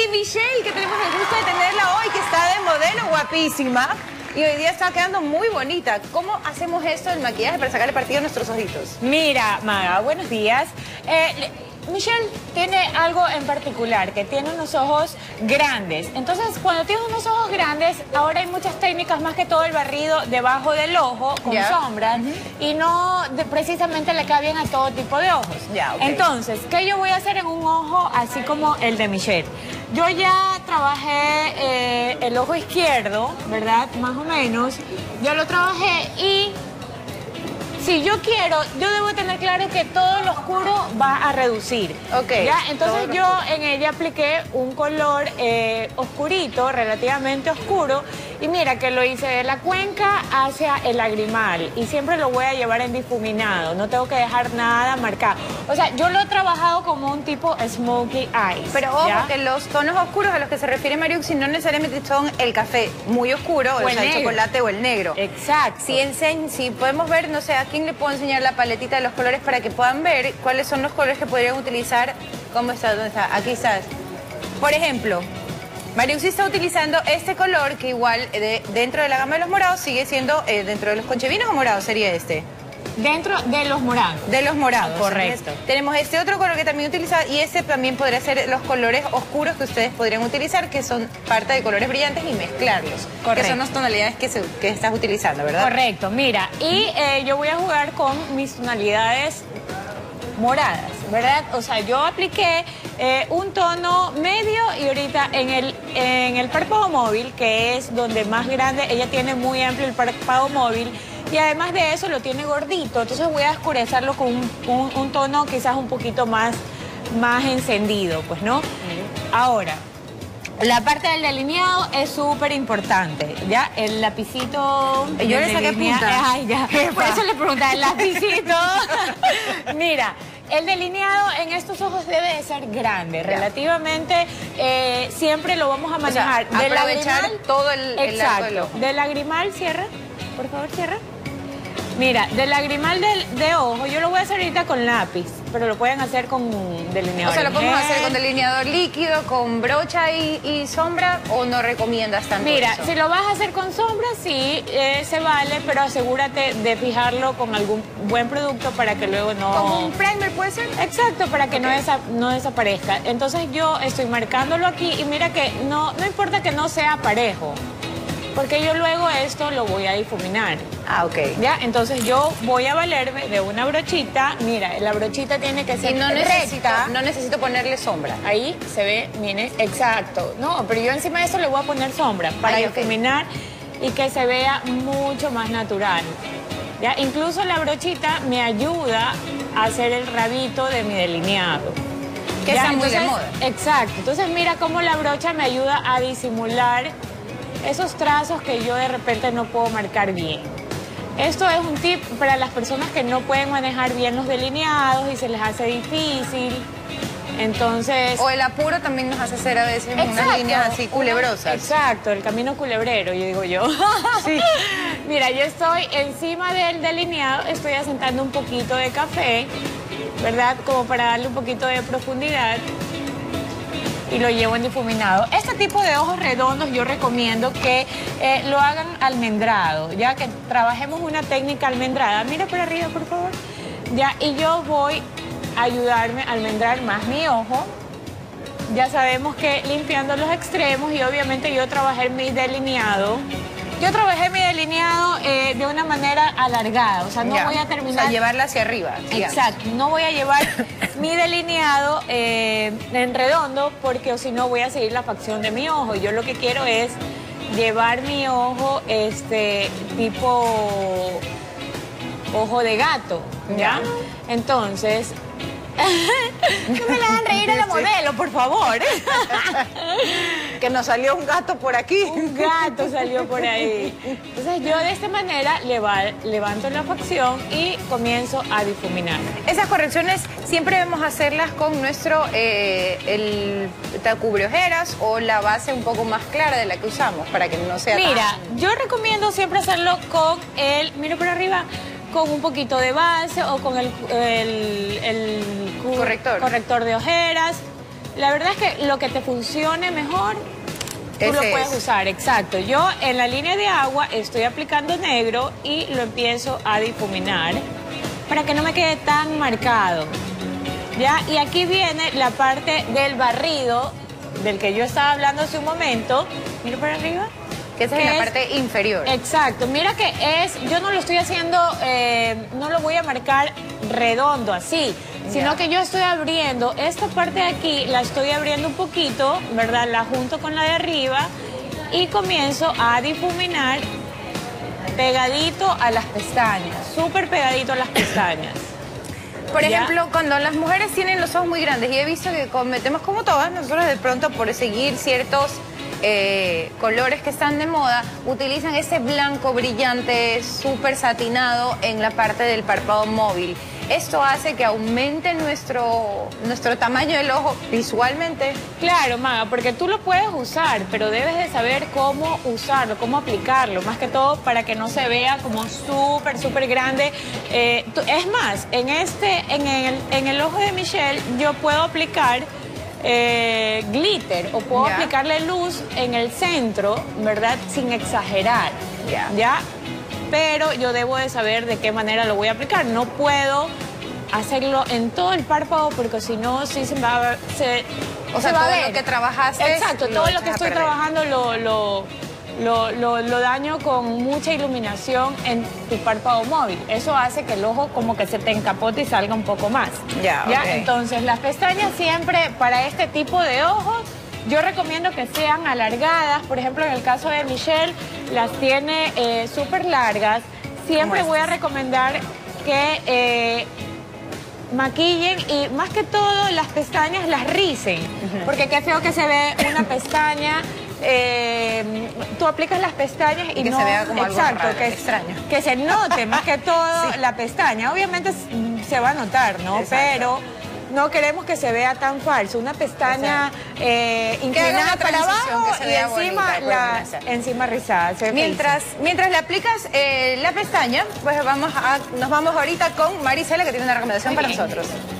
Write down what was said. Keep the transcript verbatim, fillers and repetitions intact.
Michelle, que tenemos el gusto de tenerla hoy, que está de modelo, guapísima. Y hoy día está quedando muy bonita. ¿Cómo hacemos esto del maquillaje para sacarle partido a nuestros ojitos? Mira, Maga, buenos días. Eh, Michelle tiene algo en particular, que tiene unos ojos grandes. Entonces, cuando tienes unos ojos grandes, ahora hay muchas técnicas, más que todo el barrido debajo del ojo, con yeah. sombras, uh-huh. y no de, precisamente le cae bien a todo tipo de ojos. Yeah, okay. Entonces, ¿qué yo voy a hacer en un ojo así como el de Michelle? Yo ya trabajé eh, el ojo izquierdo, ¿verdad? Más o menos. Yo lo trabajé y... si yo quiero, yo debo tener claro que todo lo oscuro va a reducir. Ok. ¿Ya? Entonces yo en ella apliqué un color eh, oscurito, relativamente oscuro. Y mira que lo hice de la cuenca hacia el lagrimal. Y siempre lo voy a llevar en difuminado. No tengo que dejar nada marcado. O sea, yo lo he trabajado como un tipo smokey eyes. Pero ojo, ¿ya? que los tonos oscuros a los que se refiere Mariuxi no necesariamente son el café muy oscuro, o, o sea, el chocolate o el negro. Exacto. Si, enseñ si podemos ver, no sé, ¿a quién le puedo enseñar la paletita de los colores para que puedan ver cuáles son los colores que podrían utilizar? ¿Cómo está? ¿Dónde está? Aquí estás. Por ejemplo, Mariuxi está utilizando este color que igual de, dentro de la gama de los morados sigue siendo, eh, dentro de los conchevinos o morados sería este. Dentro de los morados. De los morados. Correcto. Entonces, tenemos este otro color que también utiliza y ese también podría ser los colores oscuros que ustedes podrían utilizar, que son parte de colores brillantes y mezclarlos. Correcto. Que son las tonalidades que, se, que estás utilizando, ¿verdad? Correcto. Mira, y eh, yo voy a jugar con mis tonalidades moradas, ¿verdad? O sea, yo apliqué eh, un tono medio y ahorita en el, en el párpado móvil, que es donde más grande, ella tiene muy amplio el párpado móvil y además de eso lo tiene gordito, entonces voy a oscurecerlo con un, un, un tono quizás un poquito más, más encendido, pues, ¿no? Uh-huh. Ahora, la parte del delineado es súper importante, ¿ya? El lapicito... Yo le saqué punta. Ay, ya. Por eso le preguntaba, el lapicito. Mira, el delineado en estos ojos debe de ser grande. Ya. Relativamente, eh, siempre lo vamos a manejar. O sea, de aprovechar lagrimal, todo el, el exacto. del ojo. De lagrimal, cierra. Por favor, cierra. Mira, del lagrimal de, de ojo, yo lo voy a hacer ahorita con lápiz, pero lo pueden hacer con delineador. O sea, lo podemos hacer con delineador líquido, con brocha y, y sombra, ¿o no recomiendas tanto Mira, eso? si lo vas a hacer con sombra, sí, eh, se vale, pero asegúrate de fijarlo con algún buen producto para que luego no... ¿Como un primer puede ser? Exacto, para que okay. no, desa no desaparezca. Entonces yo estoy marcándolo aquí y mira que no, no importa que no sea parejo, porque yo luego esto lo voy a difuminar. Ah, ok. ¿Ya? Entonces yo voy a valerme de una brochita. Mira, la brochita tiene que ser y no necesito, recta. no necesito ponerle sombra. Ahí se ve, mire, exacto. No, pero yo encima de eso le voy a poner sombra para Ay, difuminar okay. y que se vea mucho más natural. ¿Ya? Incluso la brochita me ayuda a hacer el rabito de mi delineado. Que está muy de moda. Exacto. Entonces mira cómo la brocha me ayuda a disimular esos trazos que yo de repente no puedo marcar bien. Esto es un tip para las personas que no pueden manejar bien los delineados y se les hace difícil. Entonces... O el apuro también nos hace hacer a veces exacto, unas líneas así culebrosas. Exacto, el camino culebrero, yo digo yo. Sí. Mira, yo estoy encima del delineado, estoy asentando un poquito de café, ¿verdad? Como para darle un poquito de profundidad. Y lo llevo en difuminado. Este tipo de ojos redondos yo recomiendo que eh, lo hagan almendrado, ya que trabajemos una técnica almendrada. Mira por arriba, por favor. Ya, y yo voy a ayudarme a almendrar más mi ojo. Ya sabemos que limpiando los extremos y obviamente yo trabajé mi delineado. Yo trabajé mi delineado eh, de una manera alargada, o sea, no ya. voy a terminar... O sea, llevarla hacia arriba. Digamos. Exacto, no voy a llevar mi delineado eh, en redondo porque o si no voy a seguir la facción de mi ojo. Yo lo que quiero es llevar mi ojo este tipo ojo de gato, ¿ya? ya. Entonces... no me la hagan reír a la modelo, por favor. Que nos salió un gato por aquí. Un gato salió por ahí. Entonces yo de esta manera levanto la facción y comienzo a difuminar. Esas correcciones siempre debemos hacerlas con nuestro eh, el cubre ojeras o la base un poco más clara de la que usamos para que no sea Mira, tan... yo recomiendo siempre hacerlo con el, mira por arriba, con un poquito de base o con el, el, el corrector. corrector de ojeras. La verdad es que lo que te funcione mejor, tú Ese lo puedes es. usar, exacto. Yo en la línea de agua estoy aplicando negro y lo empiezo a difuminar para que no me quede tan marcado. ¿Ya? Y aquí viene la parte del barrido, del que yo estaba hablando hace un momento. Mira para arriba. Que esa es la parte inferior. Exacto. Mira que es, yo no lo estoy haciendo, eh, no lo voy a marcar redondo así, sino Ya. que yo estoy abriendo esta parte de aquí, la estoy abriendo un poquito, ¿verdad? La junto con la de arriba y comienzo a difuminar pegadito a las pestañas, súper pegadito a las pestañas. Por ¿Ya? ejemplo, cuando las mujeres tienen los ojos muy grandes, y he visto que cometemos como todas, nosotros de pronto por seguir ciertos eh, colores que están de moda, utilizan ese blanco brillante, súper satinado en la parte del párpado móvil. Esto hace que aumente nuestro, nuestro tamaño del ojo visualmente. Claro, Maga, porque tú lo puedes usar, pero debes de saber cómo usarlo, cómo aplicarlo, más que todo para que no se vea como súper, súper grande. Eh, tú- es más, en, este, en, el, en el ojo de Michelle yo puedo aplicar eh, glitter o puedo Ya. aplicarle luz en el centro, ¿verdad? Sin exagerar, Ya. ¿ya? Pero yo debo de saber de qué manera lo voy a aplicar. No puedo hacerlo en todo el párpado porque si no, sí se va a ver... Se, O sea, se va a todo ver. lo que trabajaste, Exacto, lo todo lo echas que a estoy perder. trabajando lo, lo, lo, lo, lo daño con mucha iluminación en tu párpado móvil. Eso hace que el ojo como que se te encapote y salga un poco más. Ya, ok. Entonces, las pestañas siempre para este tipo de ojos, yo recomiendo que sean alargadas. Por ejemplo, en el caso de Michelle, las tiene eh, súper largas. Siempre Como voy a estas. recomendar que eh, maquillen y más que todo las pestañas las ricen. Porque qué feo que se ve una pestaña. eh, tú aplicas las pestañas y, Y que no se vea como algo exacto, raro, que, extraño. que se note más que todo la pestaña. Obviamente s- se va a notar, ¿no? Exacto. Pero no queremos que se vea tan falso. Una pestaña eh, inclinada una para transición, abajo que se y vea encima, bonita, la, pues, encima rizada. Se ve Mientras, mientras le aplicas eh, la pestaña, pues vamos a, nos vamos ahorita con Marisela, que tiene una recomendación Muy para bien. nosotros.